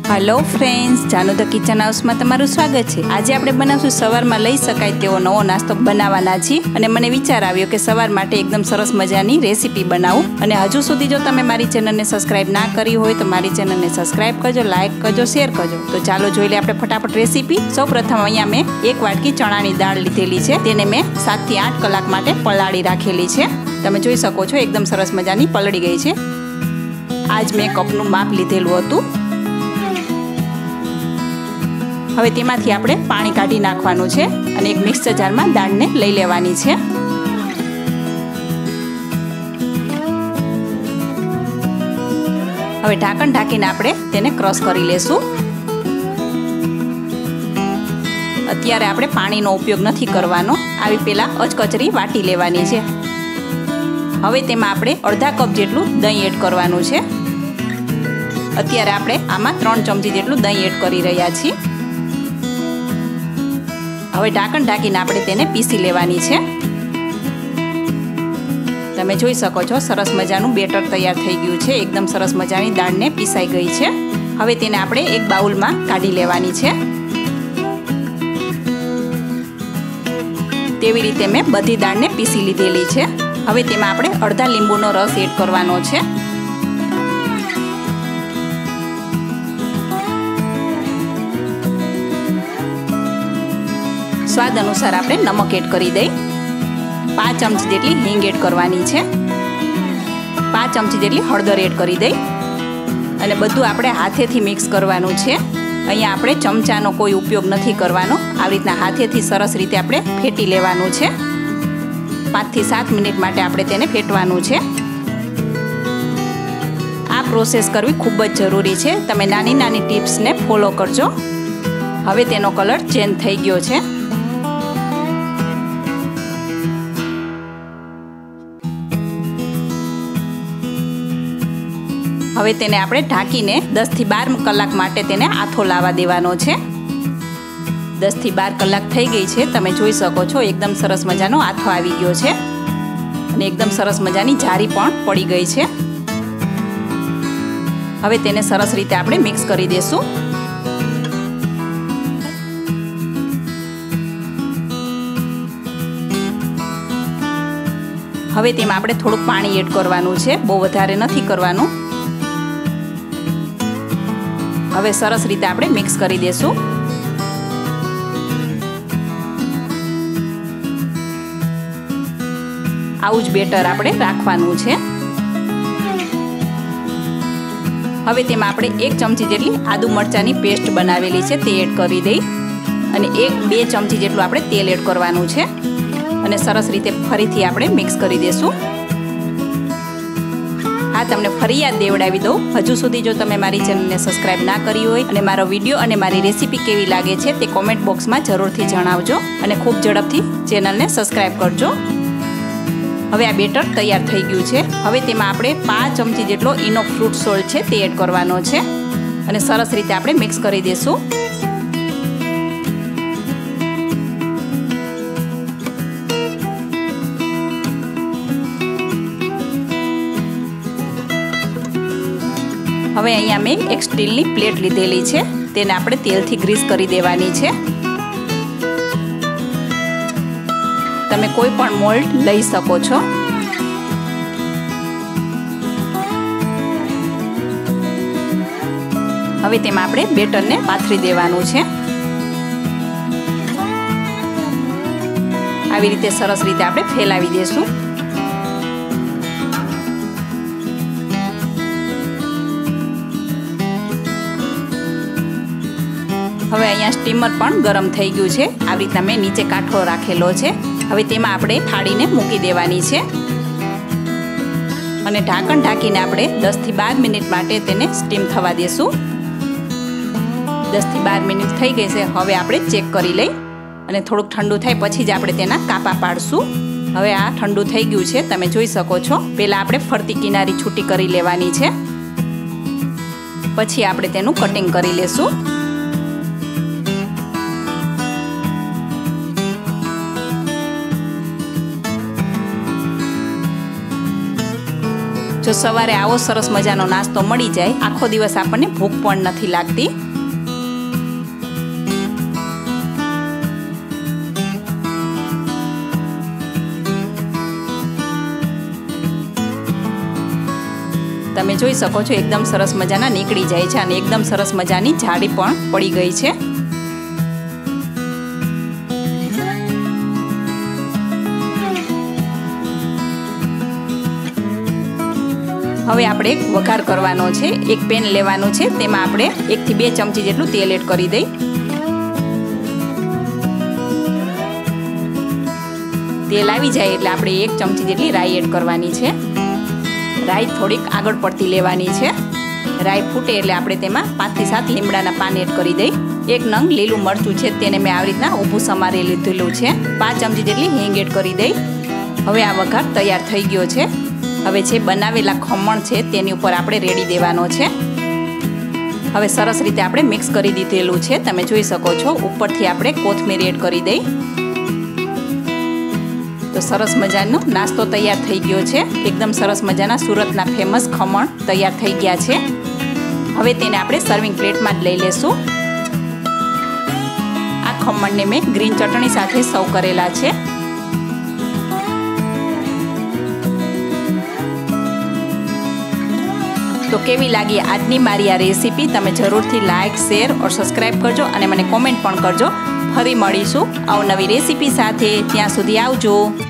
Hello friends, Janu the kitchen house में तमारुं स्वागत है। आज આપણે બનાવશું સવારમાં લઈ શકાય તેવો નવો નાસ્તો બનાવવાના છીએ અને મને વિચાર આવ્યો કે સવાર માટે એકદમ સરસ મજાની રેસીપી બનાવું। અને હજુ સુધી જો તમે મારી ચેનલને સબસ્ક્રાઇબ ના કરી હોય તો મારી ચેનલને સબસ્ક્રાઇબ કરજો, લાઈક કરજો, શેર કરજો। તો ચાલો જોઈ લે આપણે ફટાફટ રેસીપી। સૌપ્રથમ અહીંયા મેં એક વાટકી ચણાની દાળ લીધેલી છે, તેને મેં 7 થી 8 કલાક માટે પલાળી રાખેલી છે। તમે જોઈ શકો છો એકદમ સરસ મજાની પલળી ગઈ છે। આજ મેં કપનું માપ લીધેલું હતું। હવે તેમાંથી આપણે પાણી કાઢી નાખવાનું છે અને એક મિક્સર જારમાં દાળને લઈ લેવાની છે। હવે ઢાંકણ ઢાંકીને આપણે તેને ક્રશ કરી લેશું। અત્યારે આપણે પાણીનો ઉપયોગ નથી કરવાનો, આવી પહેલા અચકચરી વાટી લેવાની છે। હવે તેમાં આપણે અડધા કપ જેટલું દહીં એડ કરવાનું છે। અત્યારે આપણે આમાં 3 ચમચી જેટલું દહીં એડ કરી રહ્યા છીએ। હવે ઢાંકણ ઢાંકીને આપણે તેને પીસી લેવાની છે। તમે જોઈ શકો છો સરસ મજાનું બેટર તૈયાર થઈ ગયું છે, એકદમ સરસ મજાની દાળને પીસાઈ ગઈ છે। હવે તેને આપણે એક બાઉલમાં કાઢી લેવાની છે। તેવી રીતે મેં બધી દાળને પીસી લીધેલી છે। હવે તેમાં આપણે અડધા લીંબુનો રસ એડ કરવાનો છે। स्वाद अनुसार આપણે નમક એડ કરી દઈ। 5 ચમચી જેટલી હિંગ એડ કરવાની છે। 5 ચમચી જેટલી હળદર એડ કરી દઈ અને બધું આપણે હાથેથી મિક્સ કરવાનું છે। અહીંયા આપણે ચમચાનો કોઈ ઉપયોગ નથી કરવાનો, આવી રીતના હાથેથી સરસ રીતે આપણે ફેટી લેવાનું છે। 5 થી 7 મિનિટ માટે આપણે તેને ફેટવાનું છે। આ પ્રોસેસ કરવી ખૂબ જ જરૂરી છે, તમે નાની નાની ટિપ્સને ફોલો કરજો। હવે તેનો કલર ચેન્જ થઈ ગયો છે। હવે તેને આપણે ઢાંકીને 10 થી 12 કલાક માટે તેને આથો લાવવા દેવાનો છે। 10 થી 12 કલાક થઈ ગઈ છે, તમે જોઈ શકો છો એકદમ સરસ મજાનો આથો આવી ગયો છે અને એકદમ સરસ મજાની જારી પણ પડી ગઈ છે। હવે તેને સરસ રીતે આપણે મિક્સ કરી દેશું। હવે તેમાં આપણે થોડુંક પાણી એડ કરવાનું છે, બહુ વધારે નથી કરવાનું। હવે સરસ રીતે આપણે મિક્સ કરી દેશું। આવું જ બેટર આપણે રાખવાનું છે। હવે તેમાં આપણે 1 ચમચી જેટલી આદુ મરચાંની પેસ્ટ બનાવેલી છે તે એડ કરી દઈ અને 1-2 ચમચી જેટલું આપણે તેલ એડ કરવાનું છે અને સરસ રીતે ફરીથી આપણે મિક્સ કરી દેશું। હા, તમને ફરી યાદ દેવડાવી દઉં, હજુ સુધી જો તમે મારી ચેનલને સબસ્ક્રાઇબ ના કરી હોય અને મારો વિડીયો અને મારી રેસીપી કેવી લાગે છે તે કોમેન્ટ બોક્સમાં જરૂરથી જણાવજો અને ખૂબ ઝડપથી ચેનલને સબસ્ક્રાઇબ કરજો। હવે આ બેટર તૈયાર થઈ ગયું છે। હવે તેમાં આપણે 5 ચમચી જેટલો ઈનો ફ્રૂટ સોલ્ટ છે તે એડ કરવાનો છે અને સરસ રીતે આપણે મિક્સ કરી દેશું। હવે અહીંયા મેં એક સ્ટીલની પ્લેટ લીધેલી છે, તેને આપણે તેલથી ગ્રીસ કરી દેવાની છે। તમે કોઈ પણ મોલ્ડ લઈ શકો છો। હવે તેમાં આપણે બેટરને પાથરી દેવાનું છે। આવી રીતે સરસ રીતે આપણે ફેલાવી દેશું। હવે અહીંયા સ્ટીમર પણ ગરમ થઈ ગયું છે, આવી રીતના મેં નીચે કાંઠો રાખેલો છે। હવે તેમાં આપણે થાળીને મૂકી દેવાની છે અને ઢાંકણ ઢાંકીને આપણે 10 થી 12 મિનિટ માટે તેને સ્ટીમ થવા દેશું। 10 થી 12 મિનિટ થઈ ગઈ છે। હવે આપણે ચેક કરી લઈ અને થોડુંક ઠંડુ થાય પછી જ આપણે તેના કાપા પાડશું। હવે આ ઠંડુ થઈ ગયું છે, તમે જોઈ શકો છો। પહેલા આપણે ફરતી કિનારી છૂટી કરી લેવાની છે, પછી આપણે તેનું કટિંગ કરી લેશું। જો સવારે આવો સરસ મજાનો નાસ્તો મળી જાય, આખો દિવસ આપણને ભૂખ પણ નથી લાગતી. તમે જોઈ શકો છો એકદમ સરસ મજાના નીકળી જાય છે અને એકદમ સરસ મજાની જાળી પણ પડી ગઈ છે. હવે આપણે એક વઘાર કરવાનો છે. એક પેન લેવાનું છે, તેમાં આપણે 1 થી 2 ચમચી જેટલું તેલ એડ કરી દઈ. તેલ આવી જાય એટલે આપણે 1 ચમચી જેટલી રાઈ એડ કરવાની છે. રાઈ થોડીક આગળ પડતી લેવાની છે. રાઈ ફૂટે એટલે આપણે તેમાં 5 થી 7 લીમડાના પાન એડ કરી દઈ. 1 નંગ લીલું મરચું છે, તેને મેં આવી રીતના ઊભું સમારી લીધેલું છે. 5 ચમચી જેટલી હિંગ એડ કરી દઈ. હવે આ વઘાર તૈયાર થઈ ગયો છે. હવે જે બનાવેલા ખમણ છે તેની ઉપર આપણે રેડી દેવાનો છે. હવે સરસ રીતે આપણે મિક્સ કરી દીધેલું છે. તમે જોઈ શકો છો ઉપરથી આપણે કોથમીર એડ કરી દઈ. તો સરસ મજાનો નાસ્તો તૈયાર થઈ ગયો છે. એકદમ સરસ મજાના સુરતના ફેમસ ખમણ તૈયાર થઈ ગયા છે. હવે તેને આપણે સર્વિંગ પ્લેટમાં જ લઈ લેશું. આ ખમણને મેં ગ્રીન ચટણી સાથે સર્વ કરેલા છે. તો કેવી લાગી આજની મારી આ રેસીપી? તમે જરૂરથી લાઇક, શેર और સબસ્ક્રાઈબ કરજો અને મને કોમેન્ટ પણ કરજો. ફરી મળીશું અવનવી રેસીપી સાથે. ત્યાં સુધી આવજો.